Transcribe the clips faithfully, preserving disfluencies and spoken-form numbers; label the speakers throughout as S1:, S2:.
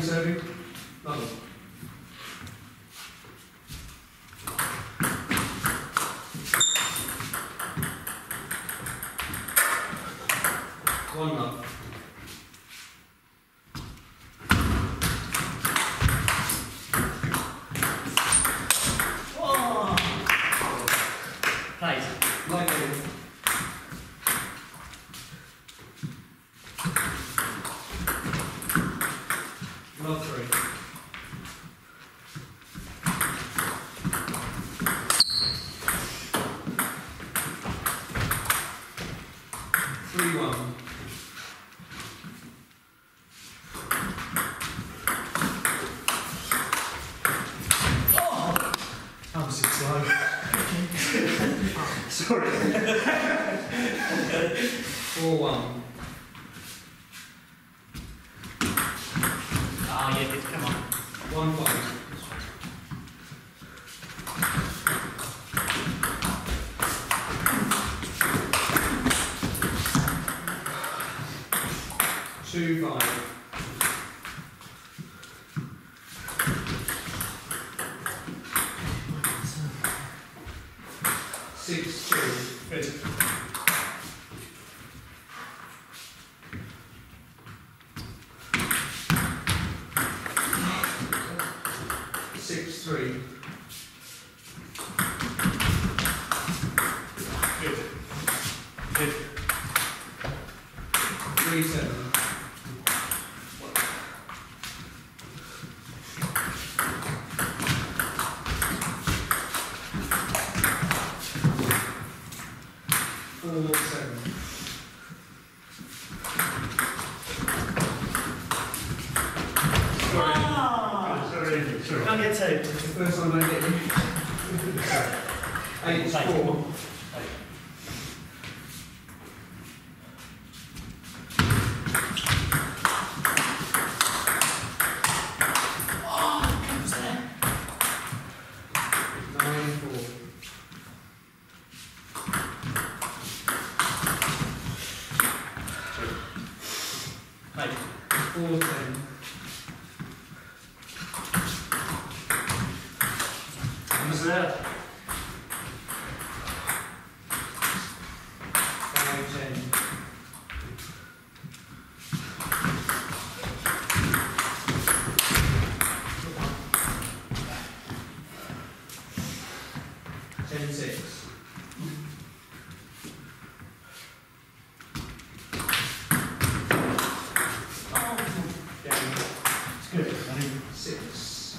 S1: serving? Lovely. One love.
S2: Oh. Right.
S1: Like it. Love three. Three one.
S2: Oh.
S1: That was slow.
S2: Sorry.
S1: Four one.
S2: Ah, yeah, good. Come on.
S1: One five. Two five. Six two.
S2: Good.
S1: Six three.
S2: Good. Good.
S1: Three seven. Four seven.
S2: Ah.
S1: Sorry. Sorry.
S2: Can't get two.
S1: It's the first time I get you. Eight
S2: Thank you.
S1: four.
S2: Oh, it comes there.
S1: Nine four.
S2: Right.
S1: Four ten.
S2: Comes there.
S1: Five ten. Ten six.
S2: Oh,
S1: Down.
S2: it's good. I mean,
S1: Six.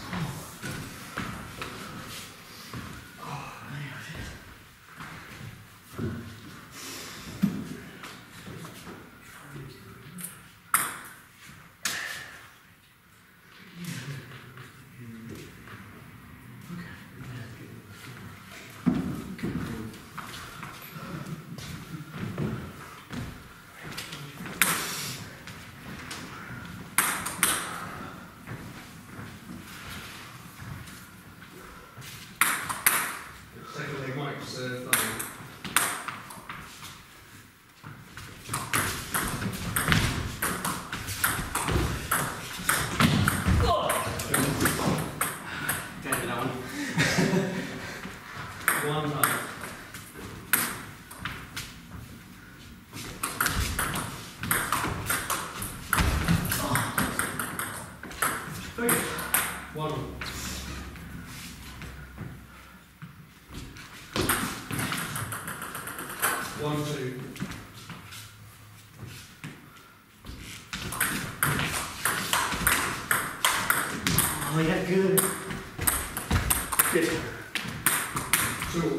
S1: Second leg might serve nothing.
S2: Get that one.
S1: One up. Three. One. One two.
S2: Oh, yeah, good. Good.
S1: Two.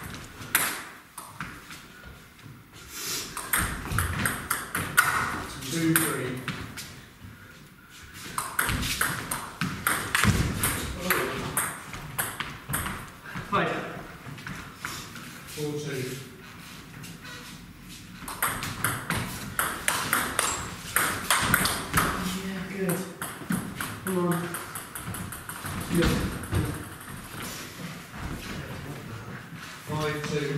S1: Two three.
S2: Right.
S1: Four two.
S2: Yeah, good. Come on.
S1: Yeah. Five two.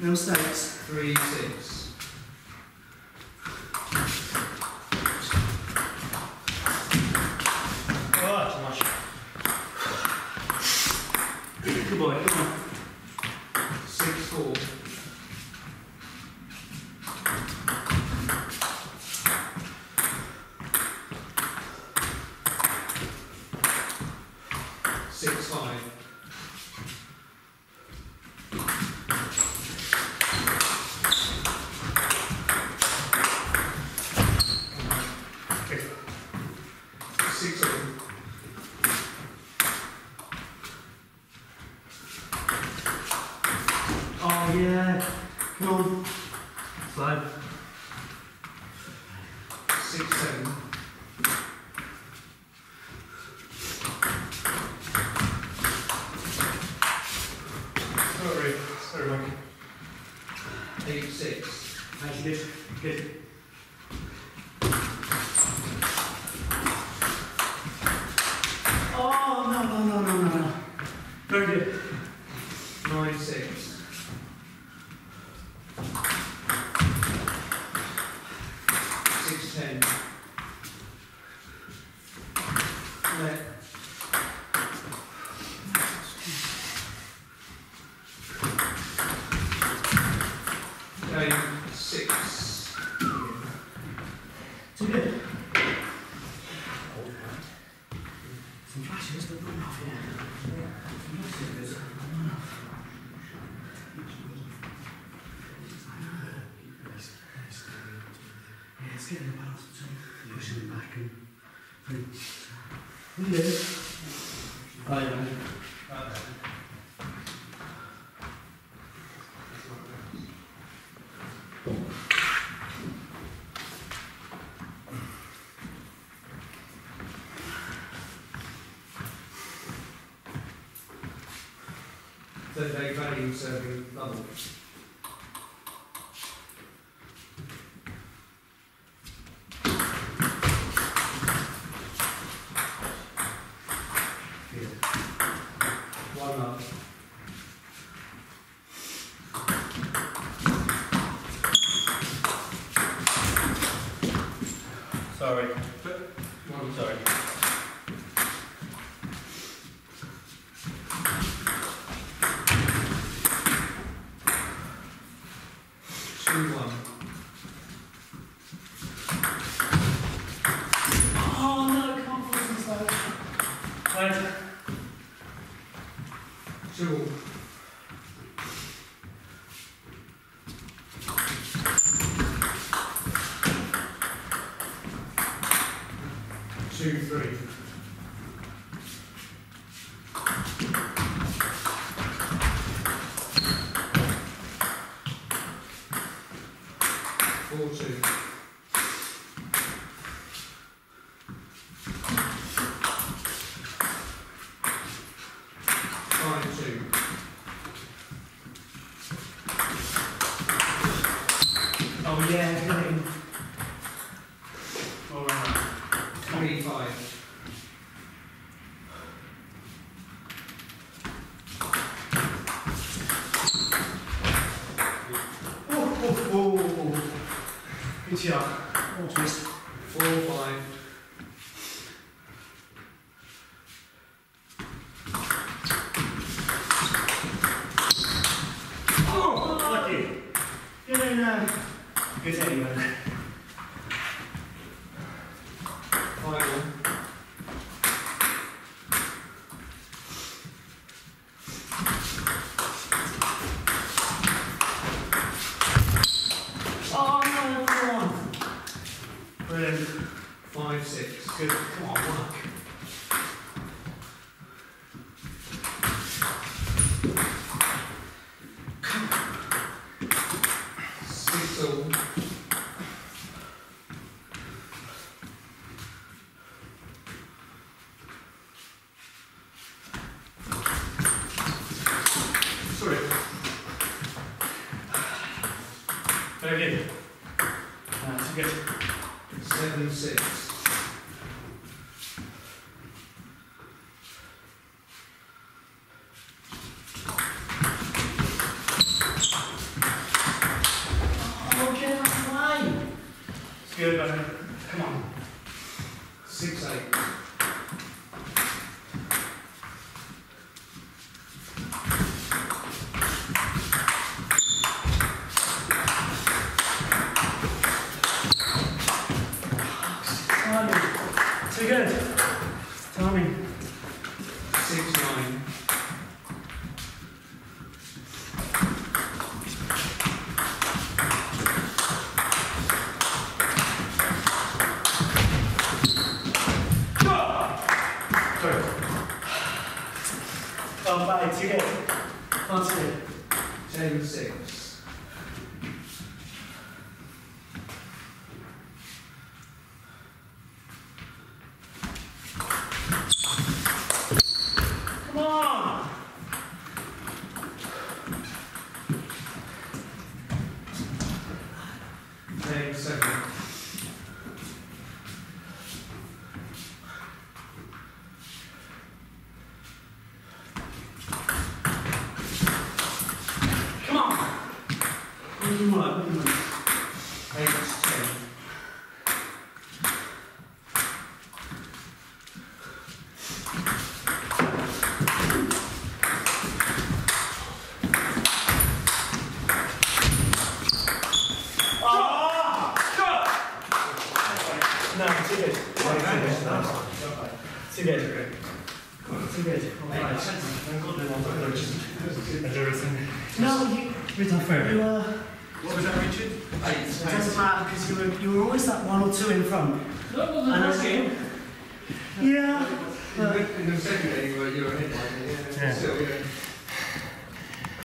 S2: No mistakes.
S1: Three, six.
S2: Oh, too much. Good boy, come on.
S1: Six, four. Six, five.
S2: Good.
S1: Six, seven.
S2: Oh yeah. Come on. Slow.
S1: Six, seven.
S2: Sorry. Sorry, Mike.
S1: Eight, six.
S2: Nice, you did. Good. Oh, no, no, no, no, no, no. Very good.
S1: Nine, six. Six, ten.
S2: Right.
S1: Game six.
S2: Too good. Some flashes, but not enough, yeah. Some flashes, but not enough. Yeah, it's getting the balance between pushing it back and through. Yeah. Oh, yeah.
S1: Third day batting, serving, double. One up.
S2: Sorry.
S1: One,
S2: Sorry.
S1: two, one.
S2: Oh no, can't force this though. Right.
S1: Two, all. Two, three. Four, two. Five, two.
S2: Oh yeah, good. All right.
S1: Three, five.
S2: Oh, oh, oh, oh. Good shot. Oh, twist.
S1: Four, five.
S2: Oh, lucky. Get in there. Good anyway.
S1: Five, one.
S2: Oh no, come on. Brilliant.
S1: Five, six.
S2: Good. Come on, work.
S1: Six, all.
S2: Sorry. Very good. That's good.
S1: Seven, six.
S2: Good, buddy. Come on.
S1: Six eight.
S2: Timing. Too good. Timing.
S1: Six nine.
S2: Oh, bye. Too good. That's good.
S1: Ten six.
S2: Come on.
S1: Ten seven.
S2: Come on. Good work. Good work.
S1: Eight ten.
S2: No, too good. Too good. Too good. No, you.
S3: It's unfair.
S2: You uh,
S1: What was that, Richard? Eight.
S2: it doesn't matter because you were you were always that one or two in front.
S3: That wasn't
S2: And I-
S3: asking.
S2: Yeah.
S1: In the, in the second game, you were, you were ahead by me, yeah.
S3: Yeah.
S1: Still, yeah.